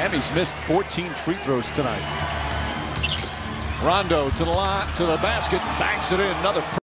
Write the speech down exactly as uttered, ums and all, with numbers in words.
Miami's missed fourteen free throws tonight. Rondo to the line, to the basket, banks it in. Another